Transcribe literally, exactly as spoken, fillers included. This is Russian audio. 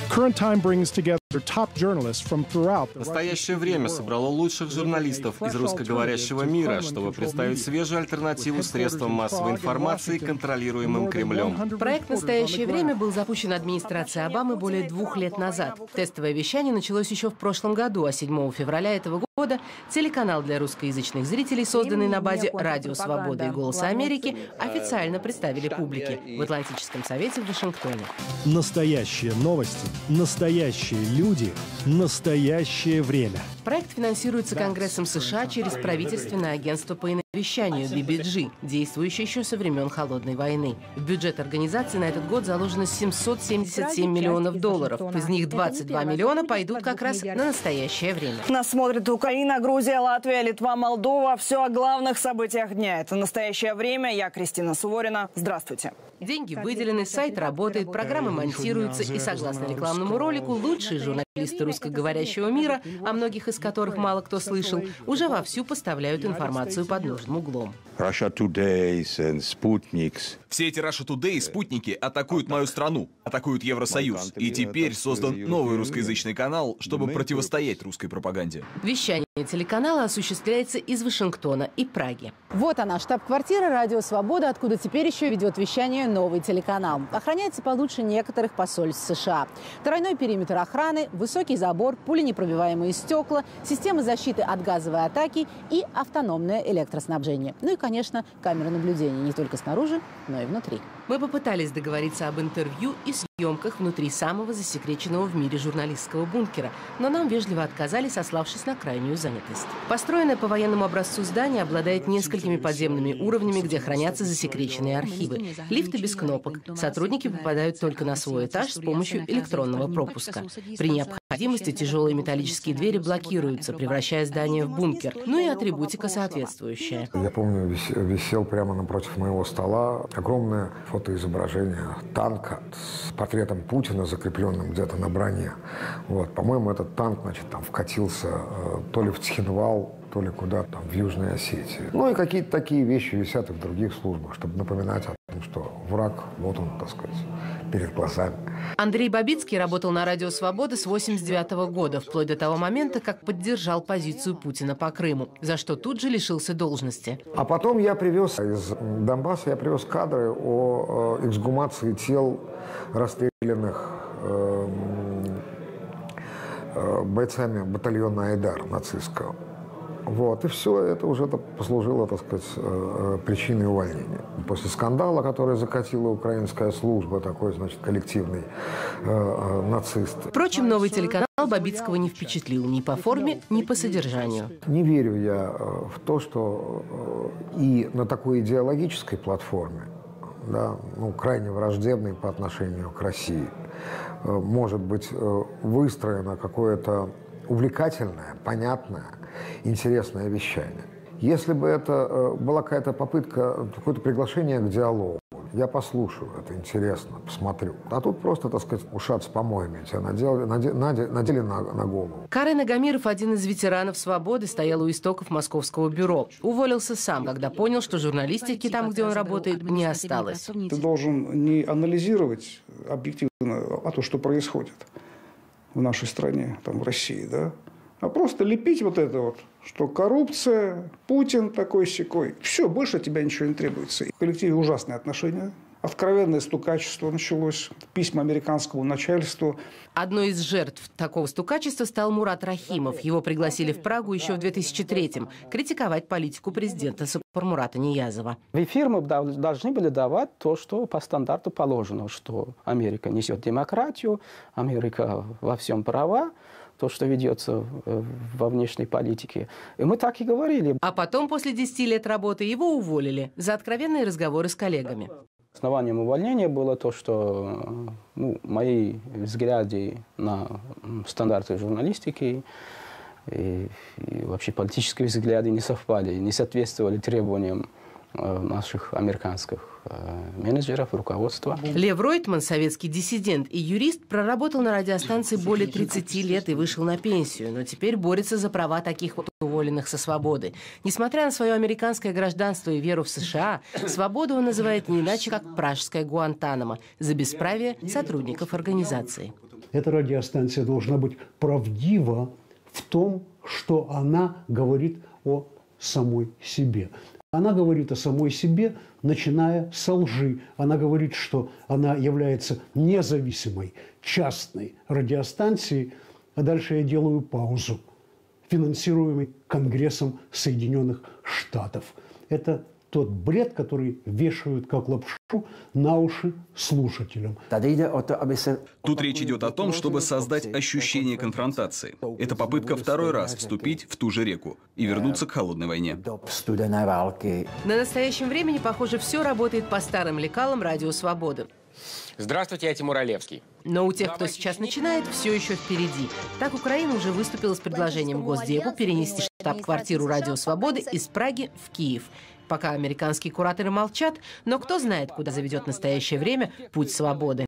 Настоящее время собрало лучших журналистов из русскоговорящего мира, чтобы представить свежую альтернативу средствам массовой информации, контролируемым Кремлем. Проект «Настоящее время» был запущен администрацией Обамы более двух лет назад. Тестовое вещание началось еще в прошлом году, а седьмого февраля этого года телеканал для русскоязычных зрителей, созданный на базе «Радио Свобода» и «Голоса Америки», официально представили публике в Атлантическом совете в Вашингтоне. Настоящие новости, настоящие люди, настоящее время. Проект финансируется Конгрессом США через правительственное агентство по иновещанию би би джи, действующее еще со времен Холодной войны. В бюджет организации на этот год заложено семьсот семьдесят семь миллионов долларов. Из них двадцать два миллиона пойдут как раз на настоящее время. Нас смотрит Украина, Грузия, Латвия, Литва, Молдова. Все о главных событиях дня. Это «Настоящее время». Я Кристина Суворина. Здравствуйте. Деньги выделены, сайт работает, программы монтируются, и согласно рекламному ролику, лучшие журналисты русскоговорящего мира, о многих из которых мало кто слышал, уже вовсю поставляют информацию под нужным углом. Russia Today and Sputniks. Все эти Russia Today и спутники атакуют мою страну, атакуют Евросоюз. И теперь создан новый русскоязычный канал, чтобы противостоять русской пропаганде. Вещание телеканала осуществляется из Вашингтона и Праги. Вот она, штаб-квартира «Радио Свобода», откуда теперь еще ведет вещание новый телеканал. Охраняется получше некоторых посольств США. Тройной периметр охраны, высокий забор, пуленепробиваемые стекла, системы защиты от газовой атаки и автономное электроснабжение. Ну и, конечно, камеры наблюдения не только снаружи, но и внутри. Мы попытались договориться об интервью и съемках внутри самого засекреченного в мире журналистского бункера, но нам вежливо отказали, сославшись на крайнюю занятость. Построенное по военному образцу здание обладает несколькими подземными уровнями, где хранятся засекреченные архивы. Лифты без кнопок. Сотрудники попадают только на свой этаж с помощью электронного пропуска. При необходимости тяжелые металлические двери блокируются, превращая здание в бункер. Ну и атрибутика соответствующая. Я помню, висел прямо напротив моего стола огромное фотоизображение танка с портретом Путина, закрепленным где-то на броне. Вот. По-моему, этот танк, значит, там вкатился э, то ли в Цхинвал, то ли куда-то там в Южной Осетии. Ну и какие-то такие вещи висят и в других службах, чтобы напоминать о том, что враг, вот он, так сказать, перед глазами. Андрей Бабицкий работал на «Радио Свобода» с восемьдесят девятого года, вплоть до того момента, как поддержал позицию Путина по Крыму, за что тут же лишился должности. А потом я привез из Донбасса, я привез кадры о э, эксгумации тел расстрелянных э, э, бойцами батальона «Айдар» нацистского. Вот, и все это уже послужило, так сказать, причиной увольнения. После скандала, который закатила украинская служба, такой, значит, коллективный э, нацист. Впрочем, новый телеканал Бабицкого не впечатлил ни по форме, ни по содержанию. Не верю я в то, что и на такой идеологической платформе, да, ну, крайне враждебной по отношению к России, может быть выстроено какое-то увлекательное, понятное, интересное вещание. Если бы это э, была какая-то попытка, какое-то приглашение к диалогу, я послушаю, это интересно, посмотрю. А тут просто, так сказать, ушат с помоями тебя надели, надели, надели на, на голову. Карен Агамиров, один из ветеранов «Свободы», стоял у истоков московского бюро. Уволился сам, когда понял, что журналистики там, где он работает, не осталось. Ты должен не анализировать объективно, а то, что происходит в нашей стране, там, в России, да, а просто лепить вот это вот, что коррупция, Путин такой-сякой. Все, больше от тебя ничего не требуется. В коллективе ужасные отношения. Откровенное стукачество началось, письма американскому начальству. Одной из жертв такого стукачества стал Мурат Рахимов. Его пригласили в Прагу еще в две тысячи третьем критиковать политику президента Сапармурата Ниязова. В эфир мы должны были давать то, что по стандарту положено, что Америка несет демократию, Америка во всем права, то, что ведется во внешней политике. И мы так и говорили. А потом, после десяти лет работы, его уволили за откровенные разговоры с коллегами. Основанием увольнения было то, что ну, мои взгляды на стандарты журналистики и, и вообще политические взгляды не совпали, не соответствовали требованиям наших американских менеджеров, руководства. Лев Ройтман, советский диссидент и юрист, проработал на радиостанции более тридцати лет и вышел на пенсию, но теперь борется за права таких вот уволенных со свободы. Несмотря на свое американское гражданство и веру в США, свободу он называет не иначе, как пражское Гуантанамо, за бесправие сотрудников организации. эта радиостанция должна быть правдива в том, что она говорит о самой себе. Она говорит о самой себе, начиная со лжи. Она говорит, что она является независимой, частной радиостанцией. А дальше я делаю паузу. Финансируемый Конгрессом Соединенных Штатов. Это тот бред, который вешают как лапшу на уши слушателям. Тут речь идет о том, чтобы создать ощущение конфронтации. Это попытка второй раз вступить в ту же реку и вернуться к холодной войне. На настоящем времени, похоже, все работает по старым лекалам Радио Свободы. Здравствуйте, я Тимур Олевский. Но у тех, кто сейчас начинает, все еще впереди. Так Украина уже выступила с предложением Госдепу перенести штаб-квартиру Радио Свободы из Праги в Киев. Пока американские кураторы молчат, но кто знает, куда заведет настоящее время путь свободы.